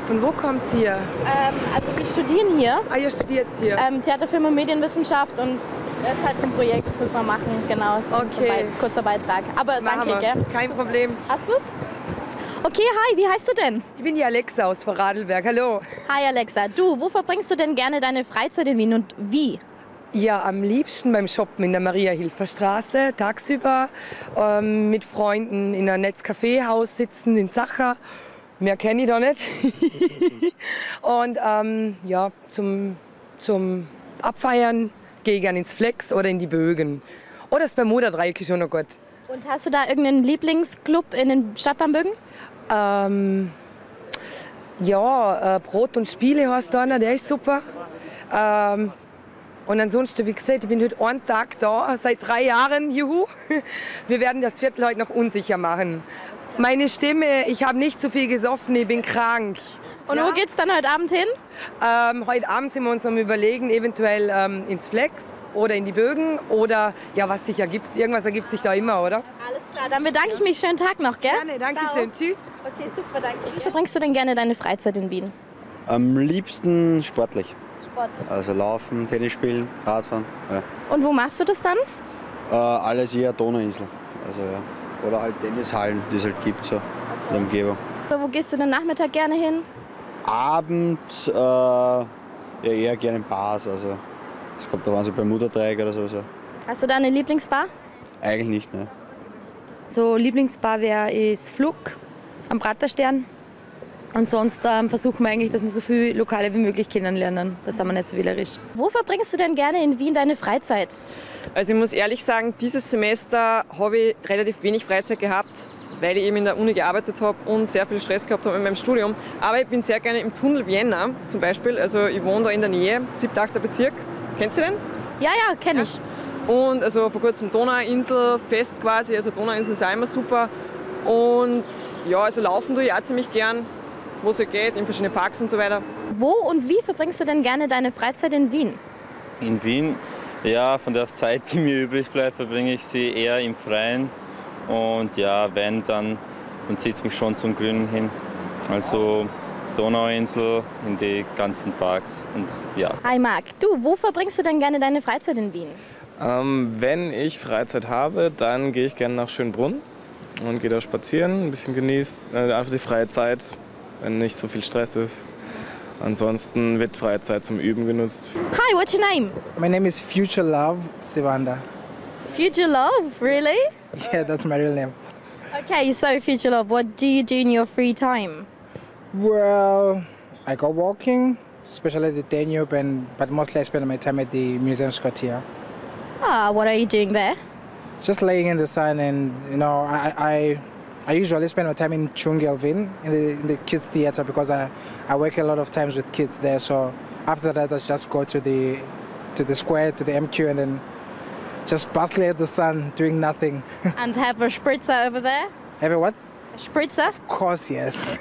Von wo kommt ihr? Also wir studieren hier. Ah, ihr studiert hier? Theater, Film und Medienwissenschaft und das ist halt so ein Projekt, das müssen wir machen. Genau, das ist Okay. ein kurzer Beitrag. Aber Machen danke, wir. gell? Kein Problem. Hast du's? Okay, hi, wie heißt du denn? Ich bin die Alexa aus Vorarlberg. Hallo. Hi Alexa. Du, wo verbringst du denn gerne deine Freizeit in Wien und wie? Ja, am liebsten beim Shoppen in der Maria-Hilfer-Straße, tagsüber mit Freunden in einem Netzcaféhaus sitzen in Sacher. Mehr kenne ich da nicht. Und ja, zum Abfeiern gehe ich gerne ins Flex oder in die Bögen. Oder das Bermuda-Dreieck ist schon noch gut. Und hast du da irgendeinen Lieblingsclub in den Stadtbahn Bögen? Ja, Brot und Spiele heißt einer, der ist super. Und ansonsten, wie gesagt, ich bin heute einen Tag da, seit 3 Jahren, juhu. Wir werden das Viertel heute noch unsicher machen. Meine Stimme, ich habe nicht so viel gesoffen, ich bin krank. Und ja? wo geht's dann heute Abend hin? Heute Abend sind wir uns am Überlegen, eventuell ins Flex oder in die Bögen oder ja, was sich ergibt. Irgendwas ergibt sich da immer, oder? Alles klar, dann bedanke ich mich. Schönen Tag noch, gell? Gerne, danke schön. Tschüss. Okay, super, danke. Wie verbringst du denn gerne deine Freizeit in Wien? Am liebsten sportlich. Sportlich. Also laufen, Tennis spielen, Radfahren. Ja. Und wo machst du das dann? Alles eher Donauinsel. Also, ja. Oder halt Tennishallen, die es halt gibt so in der Umgebung. Oder wo gehst du den Nachmittag gerne hin? Abend ja, eher gerne in Bars. Also es kommt da so Bermuda-Dreieck oder so. Hast du da eine Lieblingsbar? Eigentlich nicht, ne? So Lieblingsbar ist Flug am Praterstern. Und sonst versuchen wir eigentlich, dass wir so viele Lokale wie möglich kennenlernen. Da sind wir nicht so wählerisch. Wo verbringst du denn gerne in Wien deine Freizeit? Also ich muss ehrlich sagen, dieses Semester habe ich relativ wenig Freizeit gehabt, weil ich eben in der Uni gearbeitet habe und sehr viel Stress gehabt habe in meinem Studium. Aber ich bin sehr gerne im Tunnel Vienna zum Beispiel. Also ich wohne da in der Nähe, 7., 8. Bezirk. Kennst du den? Ja, kenne ich. Und also vor kurzem Donauinselfest quasi, also Donauinsel ist auch immer super. Und ja, also laufen tue ich auch ziemlich gern, wo es halt geht, in verschiedene Parks und so weiter. Wo und wie verbringst du denn gerne deine Freizeit in Wien? In Wien, ja, von der Zeit, die mir übrig bleibt, verbringe ich sie eher im Freien. Und ja, wenn, dann zieht es mich schon zum Grünen hin. Also Donauinsel, in die ganzen Parks und ja. Hi Marc, du, wo verbringst du denn gerne deine Freizeit in Wien? Wenn ich Freizeit habe, dann gehe ich gerne nach Schönbrunn und gehe da spazieren, ein bisschen genießt einfach die freie Zeit, wenn nicht so viel Stress ist. Ansonsten wird freie Zeit zum Üben genutzt. Hi, what's your name? My name is Future Love Sivanda. Future Love, really? Yeah, that's my real name. Okay, so Future Love, what do you do in your free time? Well, I go walking, especially at the Danube, but mostly I spend my time at the Museum Scotia. Ah, what are you doing there? Just laying in the sun, and you know, I usually spend my time in Chungelvin in the kids theater because I work a lot of times with kids there. So after that, I just go to the square, to the MQ, and then just bask at the sun, doing nothing. And have a spritzer over there? Have a what? A spritzer? Of course, yes.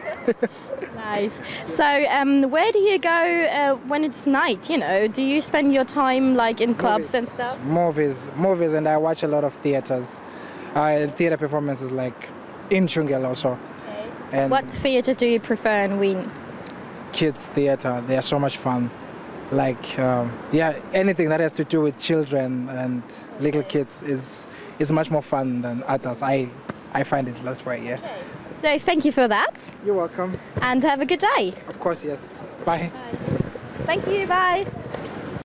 Nice. So, where do you go when it's night? You know, do you spend your time like in clubs and stuff? Movies, and I watch a lot of theaters, theater performances like in Chungel also. Okay. And What theatre do you prefer in Wien? kids theater, they are so much fun. Like yeah, anything that has to do with children and little kids is much more fun than adults. I find it, that's right, yeah. So, thank you for that, You're welcome. and have a good day. Of course, yes. Bye. Thank you. Bye.